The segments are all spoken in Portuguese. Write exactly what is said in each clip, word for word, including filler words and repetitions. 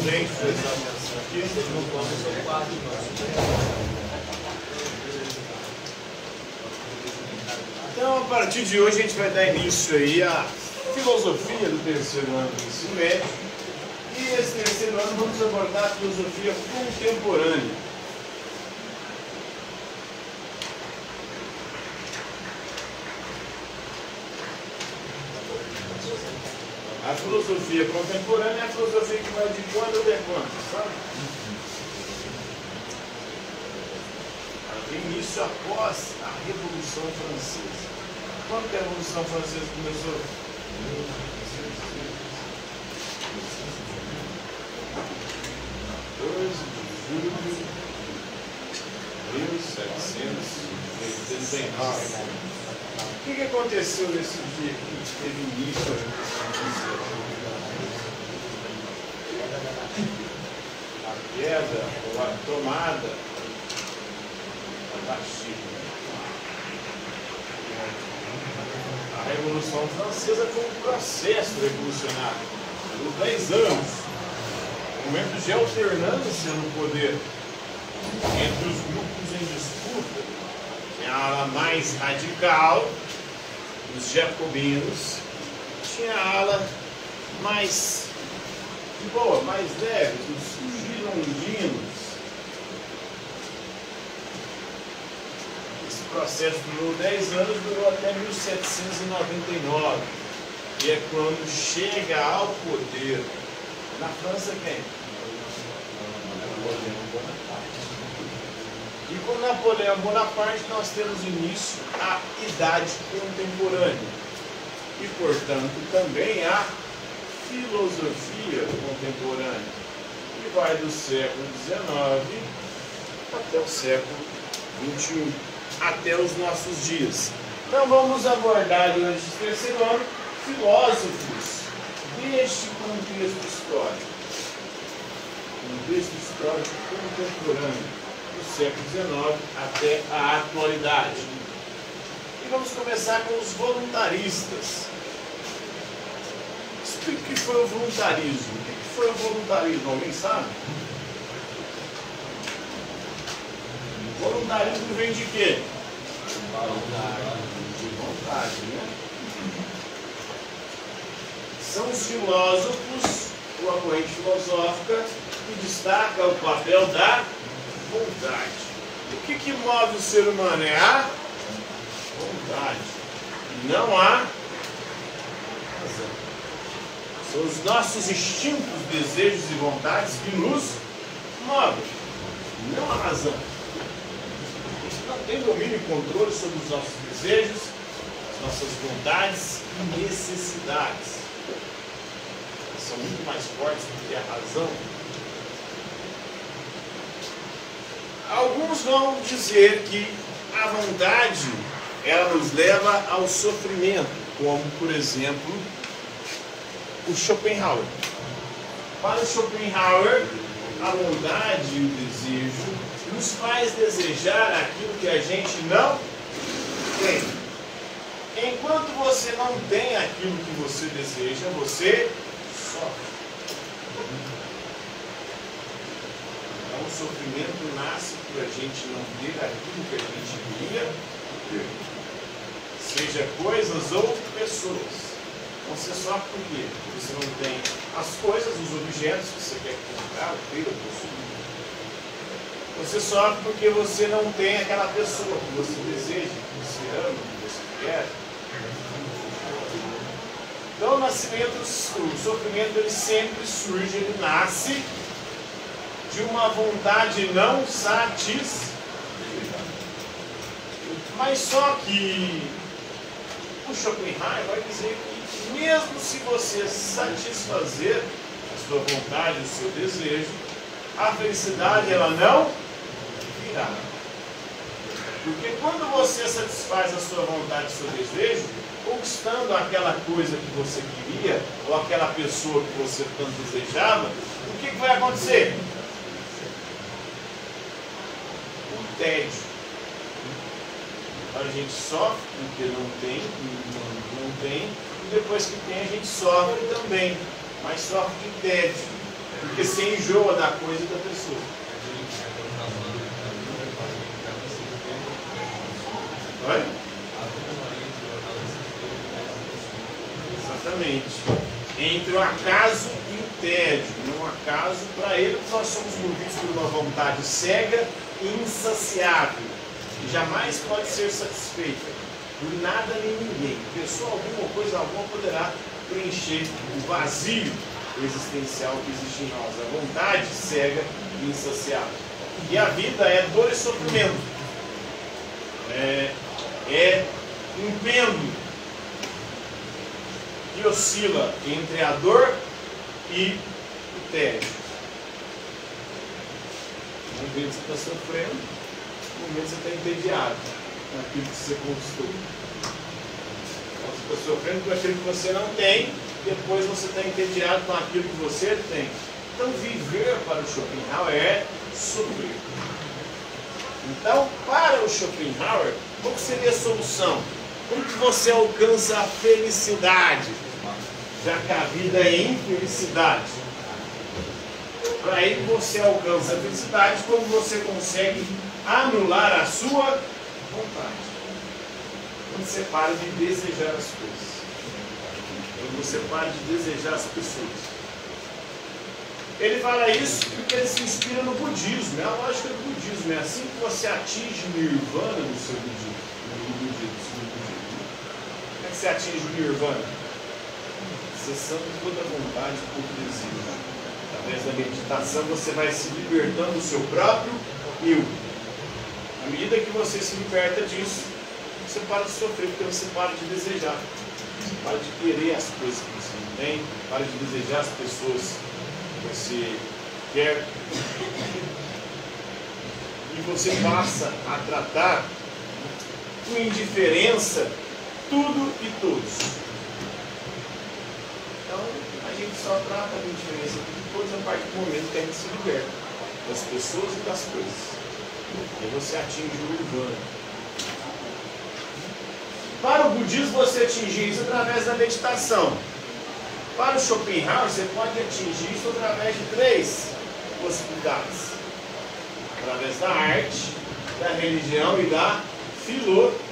bem prestar atenção aqui. Então, a partir de hoje, a gente vai dar início aí à filosofia do terceiro ano do ensino médio. E esse terceiro ano vamos abordar a filosofia contemporânea. A filosofia contemporânea é a filosofia que vai de quando até quando, sabe? Ela tem início após a Revolução Francesa. Quando que a Revolução Francesa começou? doze de julho de mil setecentos e oitenta e nove. O que, que aconteceu nesse dia que teve início a Revolução Francesa? A queda ou a tomada da Bastille. A Revolução Francesa foi um processo revolucionário por dez anos, um momento de alternância no poder entre os grupos em disputa. Tinha a ala mais radical, os jacobinos, tinha a ala mais de boa, mais leve, os girondinos. Esse processo durou dez anos, durou até mil setecentos e noventa e nove, e é quando chega ao poder, na França, quem? E com Napoleão Bonaparte nós temos início a Idade Contemporânea e, portanto, também a filosofia contemporânea, que vai do século dezenove até o século vinte e um, até os nossos dias. Então vamos abordar durante esse terceiro ano filósofos deste contexto histórico, contexto histórico contemporâneo, do século dezenove até a atualidade. E vamos começar com os voluntaristas. Explique o que foi o voluntarismo. O que foi o voluntarismo? Alguém sabe? O voluntarismo vem de quê? De vontade, né? São os filósofos, ou a corrente filosófica, que destaca o papel da vontade. O que, que move o ser humano? É a vontade. Não há razão. São os nossos instintos, desejos e vontades que nos movem. Não há razão. A gente não tem domínio e controle sobre os nossos desejos, as nossas vontades e necessidades. Elas são muito mais fortes do que a razão. Alguns vão dizer que a vontade, ela nos leva ao sofrimento, como, por exemplo, o Schopenhauer. Para o Schopenhauer, a vontade e o desejo nos faz desejar aquilo que a gente não tem. Enquanto você não tem aquilo que você deseja, você sofre. O sofrimento nasce por a gente não ter aquilo que a gente queria ter. Seja coisas ou pessoas. Você sofre por quê? Porque você não tem as coisas, os objetos que você quer comprar, ter ou possuir. Você sofre porque você não tem aquela pessoa que você deseja, que você ama, que você quer. Então o nascimento, o sofrimento, ele sempre surge, ele nasce de uma vontade não satisfeita. Mas só que o Schopenhauer vai dizer que mesmo se você satisfazer a sua vontade, o seu desejo, a felicidade ela não virá. Porque quando você satisfaz a sua vontade, o seu desejo, conquistando aquela coisa que você queria, ou aquela pessoa que você tanto desejava, o que, que vai acontecer? Tédio. A gente sofre porque não tem, não, não tem, e depois que tem a gente sofre também, mas sofre de tédio. Porque você enjoa da coisa e da pessoa. Oi? Exatamente. Entre o acaso e o tédio. Um acaso, para ele, nós somos movidos por uma vontade cega e insaciável, que jamais pode ser satisfeita por nada nem ninguém. Pessoa alguma ou coisa alguma poderá preencher o vazio existencial que existe em nós. A vontade cega e insaciável. E a vida é dor e sofrimento. É, é um pêndulo que oscila entre a dor e o tédio. Um momento você está sofrendo, um momento você está entediado com aquilo que você conquistou. Então, você está sofrendo com aquilo que você não tem, depois você está entediado com aquilo que você tem. Então, viver para o Schopenhauer é sofrer. Então, para o Schopenhauer, qual seria a solução? Como que você alcança a felicidade? Já que a vida é infelicidade. Para ele você alcança a felicidade quando você consegue anular a sua vontade. Quando você para de desejar as coisas. Quando você para de desejar as pessoas. Ele fala isso porque ele se inspira no budismo. É a lógica do budismo. É assim que você atinge o nirvana no seu budismo. No budismo. Como é que você atinge o nirvana? Cessando toda vontade e todo desejo. Através da meditação você vai se libertando do seu próprio eu. À medida que você se liberta disso, você para de sofrer, porque você para de desejar. Você para de querer as coisas que você não tem, para de desejar as pessoas que você quer. E você passa a tratar com indiferença tudo e todos. Então, a gente só trata a indiferença de todos a partir do momento que a gente se liberta das pessoas e das coisas. E você atinge o nirvana. Para o budismo, você atinge isso através da meditação. Para o Schopenhauer, você pode atingir isso através de três possibilidades. Através da arte, da religião e da filosofia.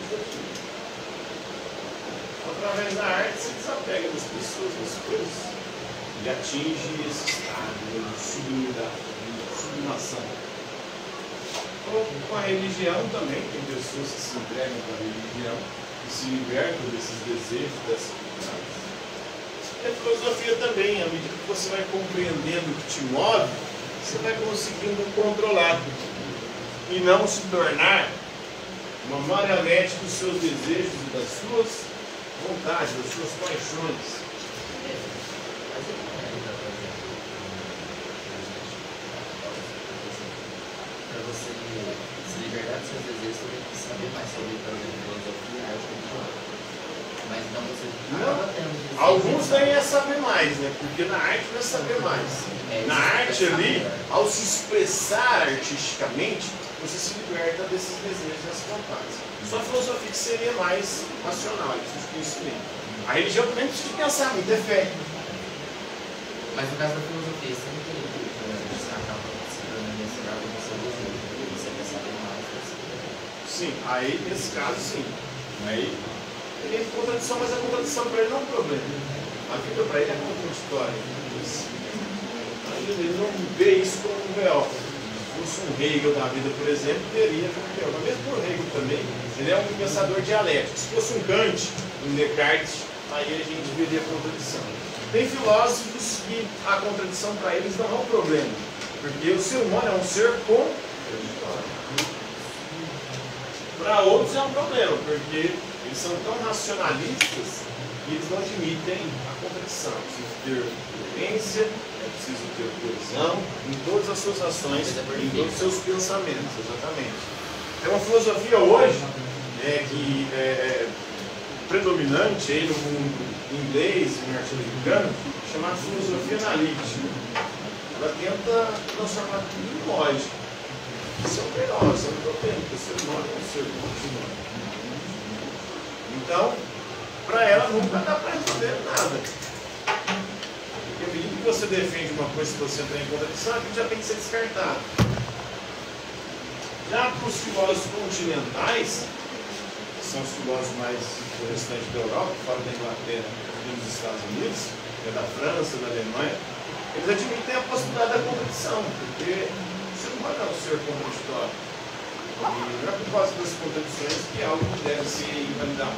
Através da arte, você desapega das pessoas, das coisas, e atinge esse estado de sublimidade, de sublimação. Ou com a religião também, tem pessoas que se entregam para a religião e se libertam desses desejos, dessas vontades. E a filosofia também, à medida que você vai compreendendo o que te move, você vai conseguindo controlar e não se tornar uma marionete dos seus desejos e das suas vontade, das suas paixões. Para você se libertar dos seus desejos, você tem que saber mais sobre, por exemplo, filosofia, arte e religião. Mas não você acaba tendo. Alguns daí é saber mais, né? Porque na arte não é saber mais. É, na arte ali, ao se expressar artisticamente, você se liberta desses desejos e dessas vontades. Só a filosofia que seria mais racional, precisa de conhecimento. A religião também precisa de pensar muito, é fé. Mas no caso da filosofia, você não tem que você acaba se tornando mensurável com o seu desejo, você quer saber mais. Você... Sim, aí nesse caso sim. Aí ele é contradição, mas a contradição para ele não é um problema. A vida para ele é contraditória. Ele não vê isso como um real. Se fosse um Hegel da vida, por exemplo, teria como real. Mas mesmo o Hegel também, ele é um pensador dialético. Se fosse um Kant, um Descartes, aí a gente veria a contradição. Tem filósofos que a contradição para eles não é um problema, porque o ser humano é um ser contraditório. Para outros é um problema, porque eles são tão racionalistas que eles não admitem a contradição. É preciso ter coerência, é preciso ter coesão em todas as suas ações, em todos os seus pensamentos, exatamente. Tem uma filosofia hoje é, que é, é predominante aí no mundo inglês e norte-americano, chamada filosofia analítica. Ela tenta transformar tudo em lógica. Isso é um perigo, isso é um problema, porque o ser humano é um ser humano. Então, para ela nunca dá para resolver nada. Porque a medida que você defende uma coisa que você entra em contradição, aquilo já tem que ser descartado. Já para os filósofos continentais, que são os filósofos mais restantes da Europa, fora da Inglaterra e dos Estados Unidos, é da França, da Alemanha, eles admitem a possibilidade da contradição, porque você não pode dar um ser contraditório. E não é por causa das contradições que algo deve ser invalidado.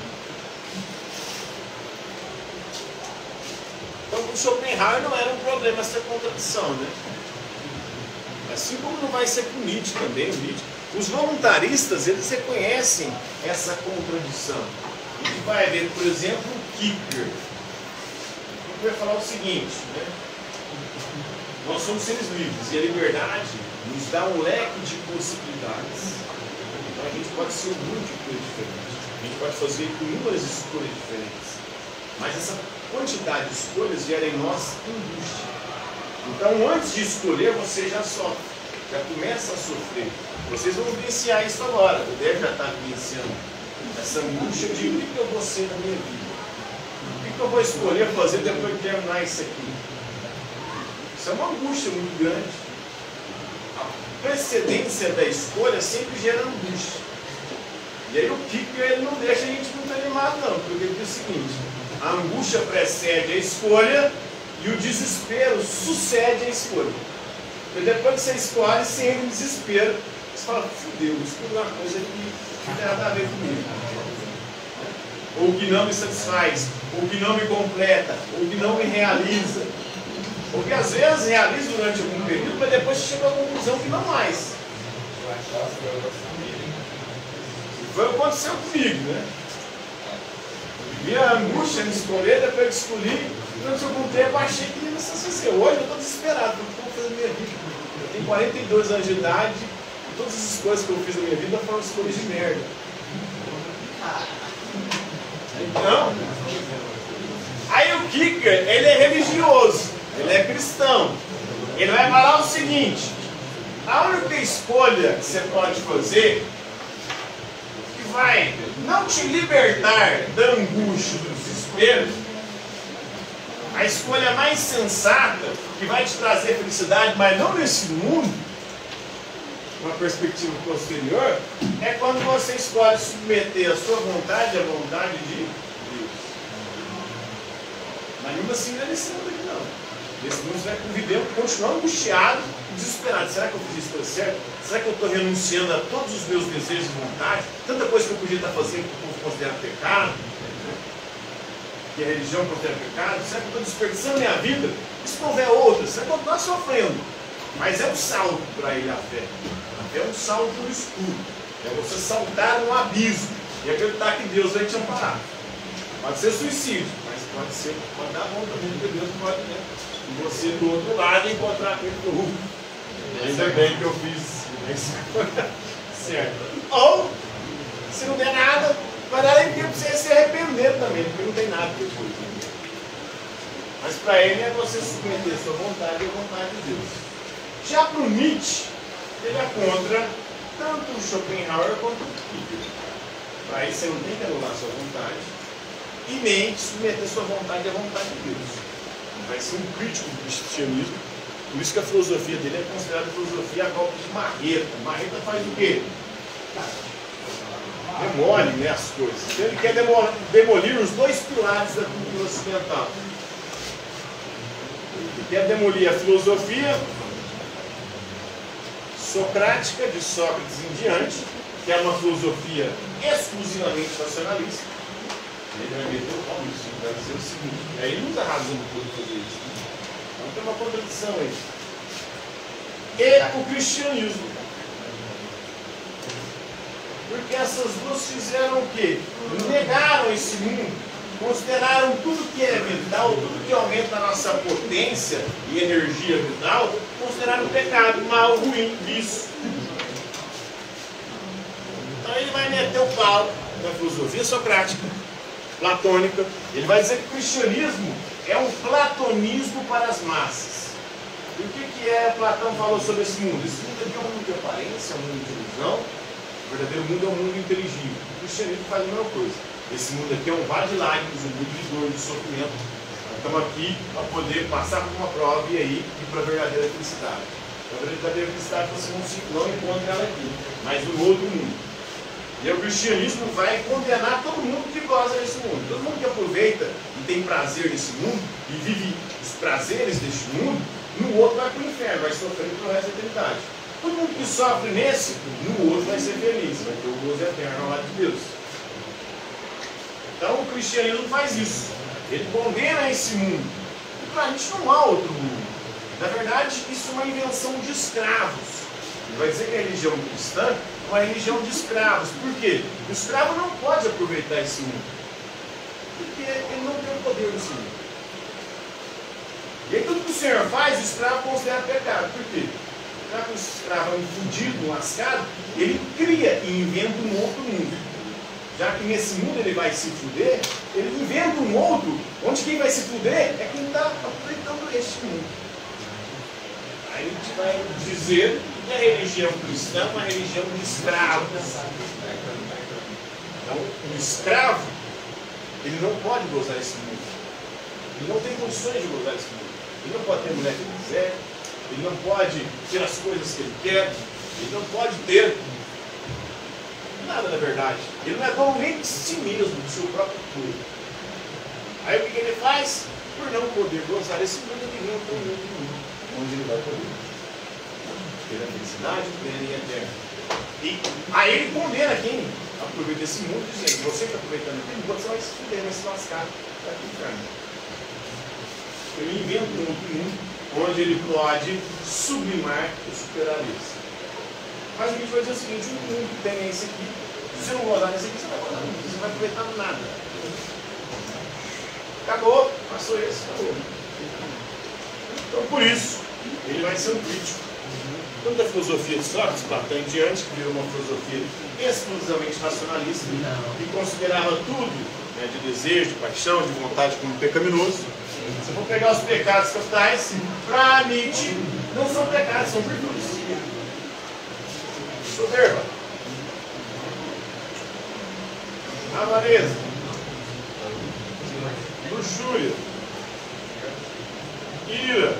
Então, o Schopenhauer não era um problema essa contradição, né? Assim como não vai ser com o Nietzsche também, o Nietzsche. Os voluntaristas, eles reconhecem essa contradição. A gente vai ver, por exemplo, o Kierkegaard. O Kierkegaard vai falar o seguinte, né? Nós somos seres livres e a liberdade nos dá um leque de possibilidades. Então a gente pode ser um mundo de coisas diferentes. A gente pode fazer inúmeras escolhas diferentes. Mas essa quantidade de escolhas gera em nós angústia. Então, antes de escolher, você já sofre, já começa a sofrer. Vocês vão vivenciar isso agora. O Débora já está vivenciando essa angústia de o que eu vou ser na minha vida. O que eu vou escolher fazer depois de terminar isso aqui. Isso é uma angústia muito grande. A precedência da escolha sempre gera angústia. E aí o Kierkegaard ele não deixa a gente muito animado, não, porque ele diz o seguinte: a angústia precede a escolha e o desespero sucede a escolha. Porque depois que você escolhe, você entra em desespero. Você fala, fudeu, escolhi uma coisa que não tem nada a ver comigo. Ou que não me satisfaz, ou que não me completa, ou que não me realiza. Porque às vezes realiza durante algum período, mas depois você chega à conclusão que não mais. Foi o que aconteceu comigo, né? E a angústia em escolher, depois que escolhi, durante algum tempo achei que ia satisfazer. Hoje eu estou desesperado, porque eu vou fazer a minha vida. Eu tenho quarenta e dois anos de idade, e todas as coisas que eu fiz na minha vida foram escolhas de merda. Então, aí o Kierkegaard, ele é religioso, ele é cristão. Ele vai falar o seguinte: a única escolha que você pode fazer que vai não te libertar da angústia, do desespero, a escolha mais sensata, que vai te trazer felicidade, mas não nesse mundo, uma perspectiva posterior, é quando você escolhe submeter a sua vontade à vontade de Deus. Mas mesmo assim não é nesse mundo aqui, não. Nesse mundo você vai conviver, continuar angustiado, desesperado. Será que eu fiz isso certo? Será que eu estou renunciando a todos os meus desejos e vontades? Tanta coisa que eu podia estar fazendo que o povo considera pecado, que a religião considera pecado. Será que eu estou desperdiçando minha vida? E se não houver outra, você vai continuar sofrendo. Mas é um salto para ele a fé. A fé é um salto no escuro. É você saltar um abismo e acreditar que Deus vai te amparar. Pode ser suicídio, mas pode ser, pode dar bom também, porque Deus pode, né? E você do outro lado encontrar aquele corrupto. Ainda bem que eu fiz a escolha certa. Ou, se não der nada, vai dar tempo para você se arrepender também, porque não tem nada depois. Mas para ele é você submeter a sua vontade e a vontade de Deus. Já para o Nietzsche, ele é contra tanto o Schopenhauer quanto o Kierkegaard. Para isso você não tem que anular a sua vontade e nem submeter a sua vontade à vontade de Deus. Vai ser um crítico do cristianismo. Por isso que a filosofia dele é considerada filosofia a golpe de marreta. Marreta faz o quê? Demole, né, as coisas. Então ele quer demolir, demolir os dois pilares da cultura ocidental. Ele quer demolir a filosofia socrática, de Sócrates em diante, que é uma filosofia exclusivamente racionalista. Ele vai meter o pau nisso, vai dizer o seguinte: aí ele não usa razão para fazer isso. Então tem uma contradição aí. E o cristianismo. Porque essas duas fizeram o quê? Negaram esse mundo, consideraram tudo que é vital, tudo que aumenta a nossa potência e energia vital, consideraram pecado, mal, ruim, vício. Então ele vai meter o pau na filosofia socrática, platônica. Ele vai dizer que o cristianismo é um platonismo para as massas. E o que, que é Platão falou sobre esse mundo? Esse mundo aqui é um mundo de aparência, é um mundo de ilusão. O verdadeiro mundo é um mundo inteligível. O cristianismo faz a mesma coisa. Esse mundo aqui é um vale de lágrimas, um mundo de dor, de sofrimento. estamos aqui para poder passar por uma prova e aí ir para a verdadeira felicidade. A verdadeira felicidade você não, se, não encontra ela aqui, mas no outro mundo. E o cristianismo vai condenar todo mundo que goza desse mundo. Todo mundo que aproveita e tem prazer nesse mundo e vive os prazeres deste mundo, no outro vai para o inferno, vai sofrer pelo resto da eternidade. Todo mundo que sofre nesse, no outro vai ser feliz, vai ter o gozo eterno ao lado de Deus. Então o cristianismo faz isso. Ele condena esse mundo. E para a gente não há outro mundo. Na verdade, isso é uma invenção de escravos. Ele vai dizer que a religião cristã é uma religião de escravos. Por quê? O escravo não pode aproveitar esse mundo. Porque ele não tem o poder desse mundo. E aí tudo que o Senhor faz, o escravo considera pecado. Por quê? Já que o escravo é um fudido, um lascado, ele cria e inventa um outro mundo. Já que nesse mundo ele vai se fuder, ele inventa um outro, onde quem vai se fuder é quem está aproveitando este mundo. Aí a gente vai dizer que a religião cristã é uma religião de escravos. Então, o escravo, ele não pode gozar esse mundo. Ele não tem condições de gozar esse mundo. Ele não pode ter a mulher que ele quiser, ele não pode ter as coisas que ele quer, ele não pode ter nada, na verdade. Ele não é dono nem de si mesmo, do seu próprio corpo. Aí o que ele faz? Por não poder gozar esse mundo, ele inventa um outro mundo, onde ele vai poder ter a felicidade plena e eterna. E aí ele condena quem aproveita esse mundo, dizendo: você que está aproveitando aquele mundo, você vai se fuder, vai se lascar, vai para o inferno. Ele inventa um outro mundo, onde ele pode sublimar e superar isso. Mas a gente vai dizer o seguinte: um mundo que tem esse aqui, se você não gozar nesse aqui, você vai gozar nada, você não vai aproveitar nada. Acabou, passou esse, acabou. Então por isso, ele vai ser um crítico. Tanto da filosofia de Sócrates, Platão em diante, que virou uma filosofia exclusivamente racionalista, que considerava tudo, né, de desejo, de paixão, de vontade como pecaminoso. Se eu vou pegar os pecados capitais, para Nietzsche, não são pecados, são virtudes. Soberba, avareza, luxúria, ira,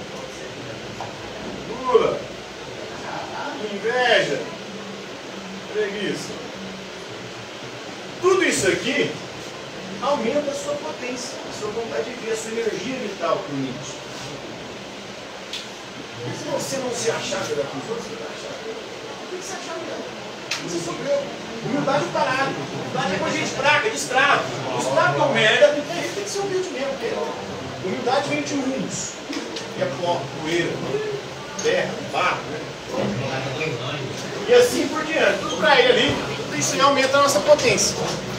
gula, inveja, preguiça. Tudo isso aqui aumenta a sua potência, a sua vontade de ver, a sua energia vital para o Nietzsche. Se você não se achar melhor que os outros, você vai achar melhor. Tem que se achar melhor. Você sofreu. Humildade parada. Humildade é coisa de fraca, de escravo. O escravo é um merda, tem que ser humilde mesmo. Porque humildade vem de humus. Que é pó, poeira, terra, barro, né? E assim por diante. Tudo para ele ali, isso aumenta a nossa potência.